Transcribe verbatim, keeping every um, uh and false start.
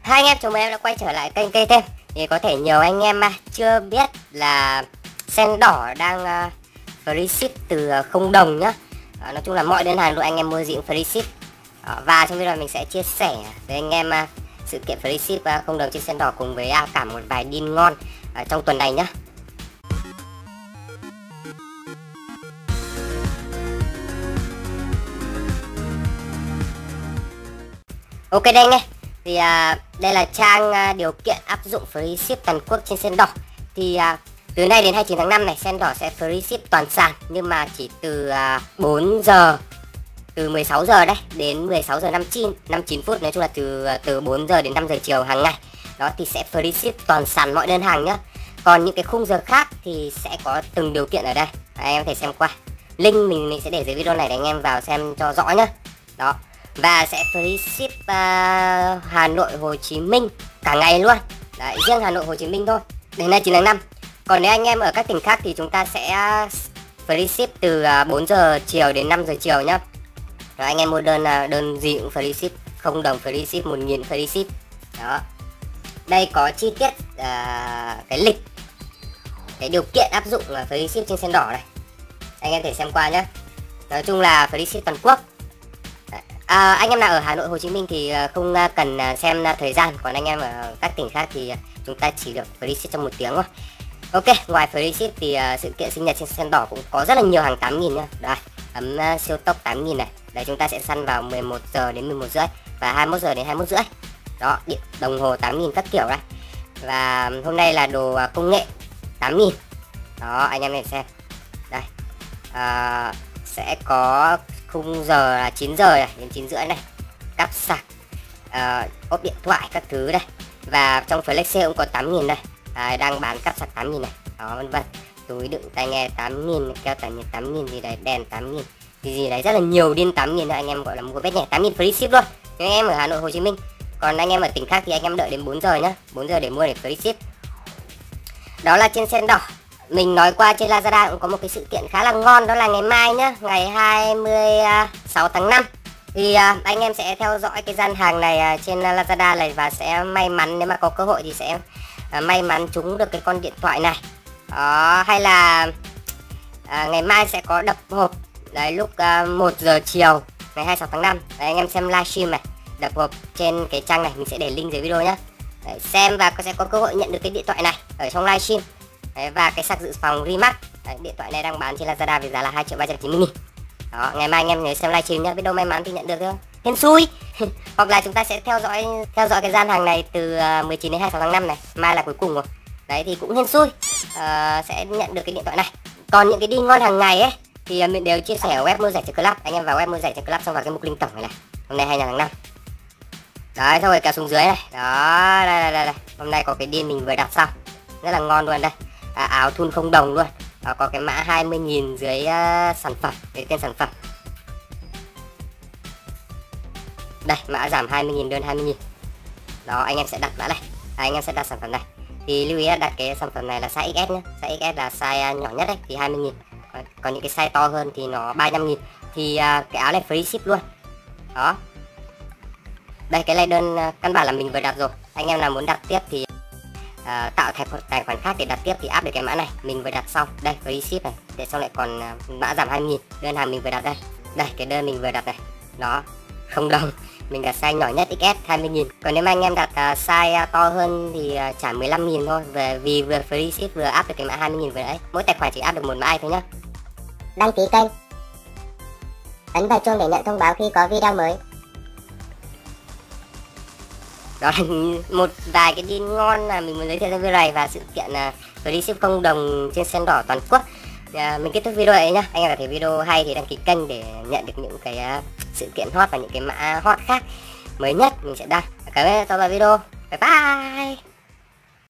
Hai anh em, chào mừng em đã quay trở lại kênh Cây Thêm. Thì có thể nhiều anh em mà chưa biết là sen đỏ đang uh, free ship từ uh, không đồng nhá. uh, Nói chung là mọi đơn hàng luôn anh em mua gì cũng free ship. uh, Và trong video này mình sẽ chia sẻ với anh em uh, sự kiện free ship uh, không đồng trên sen đỏ cùng với uh, cả một vài deal ngon uh, trong tuần này nhá. Ok đây anh em. Thì à, đây là trang à, điều kiện áp dụng free ship toàn quốc trên sen đỏ. Thì à, từ nay đến hai mươi chín tháng năm này, sen đỏ sẽ free ship toàn sàn, nhưng mà chỉ từ à, bốn giờ, từ mười sáu giờ đấy đến mười sáu giờ năm mươi chín phút, nói chung là từ từ bốn giờ đến năm giờ chiều hàng ngày. Đó thì sẽ free ship toàn sàn mọi đơn hàng nhá. Còn những cái khung giờ khác thì sẽ có từng điều kiện ở đây. Đấy, anh em có thể xem qua. Link mình mình sẽ để dưới video này để anh em vào xem cho rõ nhá. Đó. Và sẽ free ship uh, Hà Nội, Hồ Chí Minh cả ngày luôn. Đấy, riêng Hà Nội, Hồ Chí Minh thôi đến hai mươi chín tháng năm. Còn nếu anh em ở các tỉnh khác thì chúng ta sẽ free ship từ uh, bốn giờ chiều đến năm giờ chiều nhá. Rồi anh em mua đơn uh, đơn gì cũng free ship, không đồng free ship, một nghìn free ship. Đó. Đây có chi tiết uh, cái lịch, cái điều kiện áp dụng uh, free ship trên sen đỏ này. Anh em thể xem qua nhé. Nói chung là free ship toàn quốc. À, anh em nào ở Hà Nội, Hồ Chí Minh thì không cần xem thời gian. Còn anh em ở các tỉnh khác thì chúng ta chỉ được free ship trong một tiếng thôi. Ok, ngoài free ship thì uh, sự kiện sinh nhật trên sen đỏ cũng có rất là nhiều hàng tám nghìn nhá. Đây, ấm uh, siêu tốc tám nghìn này. Đấy, chúng ta sẽ săn vào mười một giờ đến mười một rưỡi và hai mươi mốt giờ đến hai mươi mốt rưỡi. Đó, điện đồng hồ tám nghìn các kiểu đây. Và hôm nay là đồ uh, công nghệ tám nghìn. Đó, anh em nhìn xem. Đây, uh, sẽ có khung giờ là chín giờ này đến chín rưỡi này, cáp sạc, uh, ốp điện thoại các thứ đây. Và trong flex sale cũng có tám nghìn đây. À, đang bán cáp sạc tám nghìn này. Đó, vân vân. Túi đựng tai nghe tám nghìn, keo tản nhiệt tám nghìn gì đấy, đèn tám nghìn. Thì gì đấy rất là nhiều điên tám nghìn, anh em gọi là mua bét nhẹ, tám nghìn free ship luôn. Nếu anh em ở Hà Nội, Hồ Chí Minh. Còn anh em ở tỉnh khác thì anh em đợi đến bốn giờ nhá. bốn giờ để mua để free ship. Đó là trên sen đỏ. Mình nói qua trên Lazada cũng có một cái sự kiện khá là ngon, đó là ngày mai nhá, ngày hai mươi sáu tháng năm. Thì à, anh em sẽ theo dõi cái gian hàng này à, trên Lazada này và sẽ may mắn, nếu mà có cơ hội thì sẽ à, may mắn trúng được cái con điện thoại này. Đó, hay là à, ngày mai sẽ có đập hộp. Đấy, lúc à, một giờ chiều ngày hai mươi sáu tháng năm. Đấy, anh em xem livestream này, đập hộp trên cái trang này, mình sẽ để link dưới video nhá. Đấy, xem và sẽ có cơ hội nhận được cái điện thoại này ở trong livestream. Đấy, và cái sạc dự phòng Rimax. Đấy, điện thoại này đang bán trên Lazada với giá là hai triệu ba trăm chín mươi nghìn. Đó, ngày mai anh em nhớ xem livestream nhá, biết đâu may mắn thì nhận được thôi. Hên xui. Hoặc là chúng ta sẽ theo dõi theo dõi cái gian hàng này từ mười chín đến hai mươi sáu tháng năm này, mai là cuối cùng rồi. Đấy thì cũng hên xui. À, sẽ nhận được cái điện thoại này. Còn những cái đi ngon hàng ngày ấy thì mình đều chia sẻ ở web mua rẻ club. Anh em vào web mua rẻ club xong vào cái mục link tổng này này. Hôm nay hai mươi tháng năm. Đấy, xong rồi kéo xuống dưới này. Đó, đây đây đây. đây. Hôm nay có cái deal mình vừa đặt xong. Rất là ngon luôn đây. À, áo thun không đồng luôn. Đó, có cái mã hai mươi nghìn dưới uh, sản phẩm, cái tên sản phẩm. Đây, mã giảm hai mươi nghìn, đơn hai mươi nghìn. Đó, anh em sẽ đặt mã này. À, anh em sẽ đặt sản phẩm này. Thì lưu ý là đặt cái sản phẩm này là size ích ét nhé. Size ích ét là size uh, nhỏ nhất đấy, thì hai mươi nghìn. Còn, còn những cái size to hơn thì nó ba mươi lăm nghìn. Thì uh, cái áo này free ship luôn. Đó. Đây, cái này đơn uh, căn bản là mình vừa đặt rồi. Anh em nào muốn đặt tiếp thì À, tạo tài, tài khoản khác để đặt tiếp thì áp được cái mã này mình vừa đặt xong. Đây, free ship này, để sau lại còn uh, mã giảm hai mươi nghìn. Đơn hàng mình vừa đặt đây. Đây, cái đơn mình vừa đặt này. Đó, không đồng. Mình đặt size nhỏ nhất ích ét hai mươi nghìn. Còn nếu mà anh em đặt uh, size uh, to hơn thì uh, trả mười lăm nghìn thôi. Về, vì vừa free ship vừa áp được cái mã hai mươi nghìn vừa đấy. Mỗi tài khoản chỉ áp được một mã thôi nhá. Đăng ký kênh, ấn vào chuông để nhận thông báo khi có video mới. Đó là một vài cái deal ngon là mình muốn giới thiệu trong video này và sự kiện là free ship không đồng trên sen đỏ toàn quốc. À, mình kết thúc video này nhá. Anh em thấy video hay thì đăng ký kênh để nhận được những cái uh, sự kiện hot và những cái mã hot khác mới nhất mình sẽ đăng. Cảm ơn các bạn video. Bye bye.